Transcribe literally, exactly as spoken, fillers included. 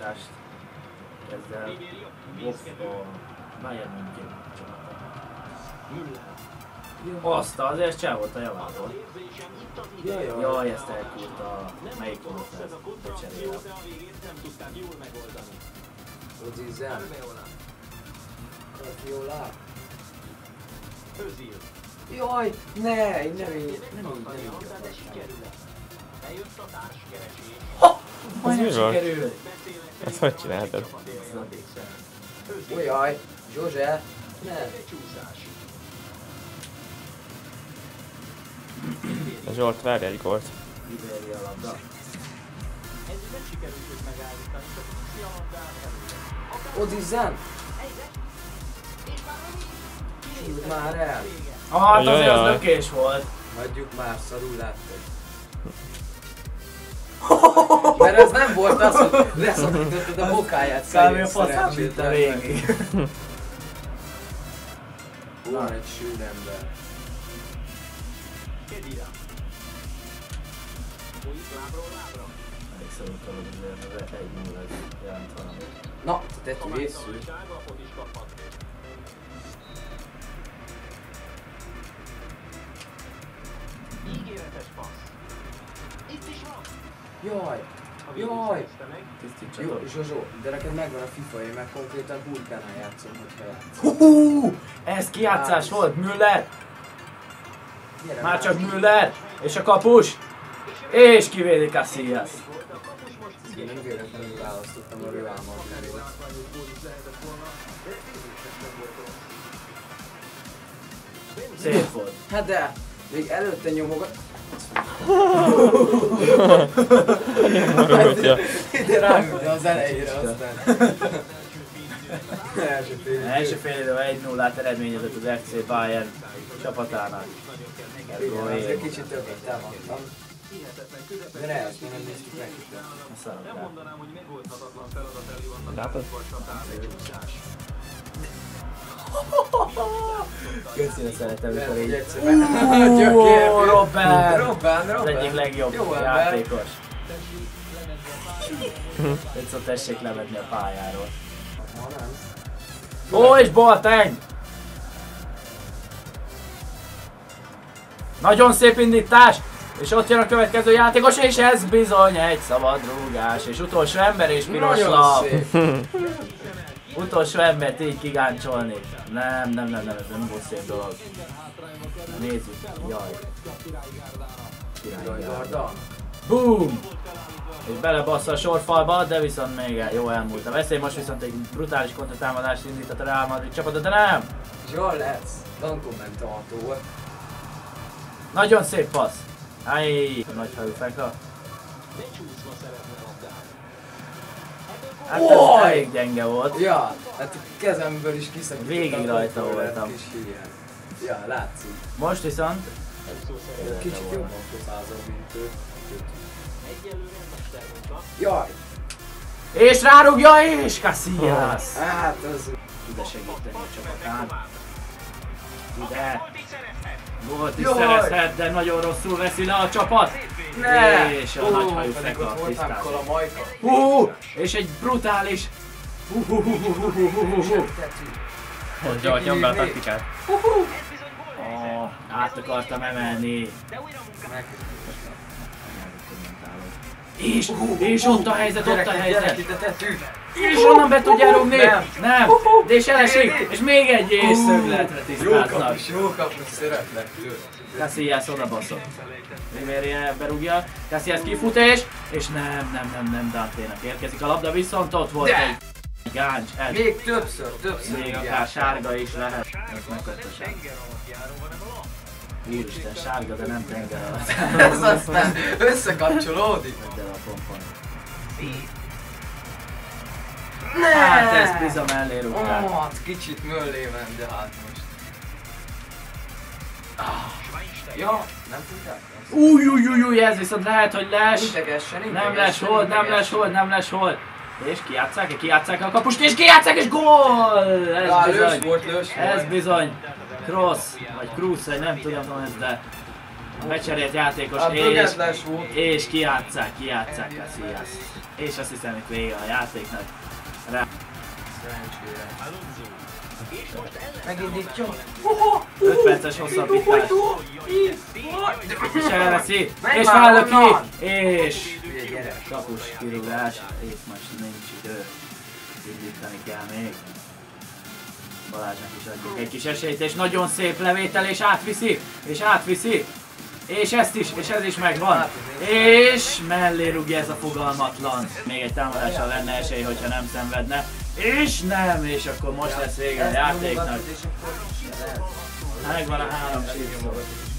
támadást. Ezzel Wolf a Bayern München csapata. Azt azért cseh volt a javától. Jaj, jaj. Jaj, ezt elkúrta. Melyik volt ez? Becserélem. Odizem. Kafiola. Jaj, ne, én nem így, nem így, nem így. Majdnem mi volt? sikerült. Ezt hogy csináltad? Ujjaj, Zsuzse, ne. A Zsolt várj egy gólt. Iberi a labda. Odizem. Hívd már el. Ah, hát azért az Ajajaj. lökés volt. Hagyjuk már, szarul látod. Mert ez nem volt az, hogy leszakítottad a bokáját. Kb. a faszám vitte végig. Van egy sűn ember. Elég szorultam, hogy azért egy nulla jelent valami. Na, te készül. Jaj, jaj. Jó, Tisztítsatok. Zsozsó, de neked megvan a FIFA, én meg konkrétan Hulkánál játszom, hogyha játszom. Hú, ez kijátszás volt, Müller! Gyere Már csak Müller! És a kapus! És kivédi Casillas! Én nem véletlenül választottam a Real Madridot. Szép volt. Hát de, még előtte nyomogat. Marultja. Ide rágudja az elejére aztán. Első fél idő. Első fél időben egy nullát eredményezett az ef cé Bayern csapatának. Ez Igen, gól azért év. kicsit többet támadtam. De ne, ezt még nem néztük meg. A szaroknál. Látod? Köszönöm, szeretem, amikor így... Ó, Robben! Robben, Az Robben. egyik legjobb Jó ember. játékos. Egyszer tessék levetni a pályáról. Ha nem. Ó, és Boateng! Nagyon szép indítás! És ott jön a következő játékos, és ez bizony egy szabad rúgás. És utolsó ember és piros Nagyon lap. szép. Utolsó embert így kigáncsolni. Nem, nem, nem, nem, ez nem volt szép dolog. Na, nézzük. Jaj. Jaj, Garda. Boom! És belebassza a sorfalba, de viszont még el, jó elmúlt a veszély. Most viszont egy brutális kontratámadást indított a Real Madrid csapata, de nem! Jól lesz. Non kommentátor. Nagyon szép passz! Áj, nagy hajú feka. Hát ez elég gyenge volt. Ja, hát a kezemből is kiszakítottam. Végig rajta a voltam. kis hülyen. Ja, látszik. Most viszont... Kicsit jobban fotázom, mint ő. Jaj! És rárugja és Casillas! Hát az... Ide segíteni a csapatán. Ide! Gólt is Jaj! szerezhet, de nagyon rosszul veszi le a csapat! Ne! És a nagy hajú feka tisztán. Kalamajka. Hú! És egy brutális... Hú, hú, hú, hú, hú, hú, hú, hú. Hogy Zsolt, nyomd be a taktikát. Oh, át akartam emelni. És, és ott a helyzet, ott a helyzet. És onnan be tudja rúgni. Nem. Nem. De és elesik. És még egy és szögletre Jó tisztáznak. kapus, jó kapus, szeretlek tőle. Casillas oda baszott. Ribery berúgja. Casillas kifut és... És nem, nem, nem, nem Danténak érkezik a labda, viszont ott volt De. egy gáncs. Ez Még többször, többször. még úgy akár jár. sárga is lehet. Ez megkötősen. Úristen, sárga, de nem tenger alatt. Ez aztán összekapcsolódik. De a pompon. Ne! Hát ezt bizony mellé rúgták. Ó, hát kicsit möllé ment, de hát most. Ja, nem tudták? Új, új, új, új, ez viszont lehet, hogy les. Integessen, integessen. Nem les hold, nem les hold, nem les hold. És kijátszák, kijátszák a kapust, és kijátszák, és gól! Ez Ja, lős bizony, volt, lős ez volt. bizony. Cross, vagy Cruz, vagy nem tudom, ez, de becserélt játékos, A és, bögetles volt. és kijátszák, kijátszák Casillas. És azt hiszem, itt vége a játéknak. Rá. Szerencsére. Megindítja. öt perces hosszabbítás. És elveszi, Menj és már vállal ki, onnan! és Ugye, gyere. kapus kirúgás, itt most nincs idő. Indítani kell még. Balázsnak is adjuk egy kis esélyt, és nagyon szép levétel, és átviszi, és átviszi. És ezt is, és ez is megvan. És mellé rúgja ez a fogalmatlan. Még egy támadással lenne esély, hogyha nem szenvedne. És nem, és akkor most lesz vége a játéknak. És akkor... Megvan a három sír.